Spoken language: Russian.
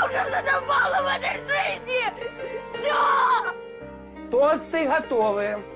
Меня уже задолбало в этой жизни! Все! Тосты готовы.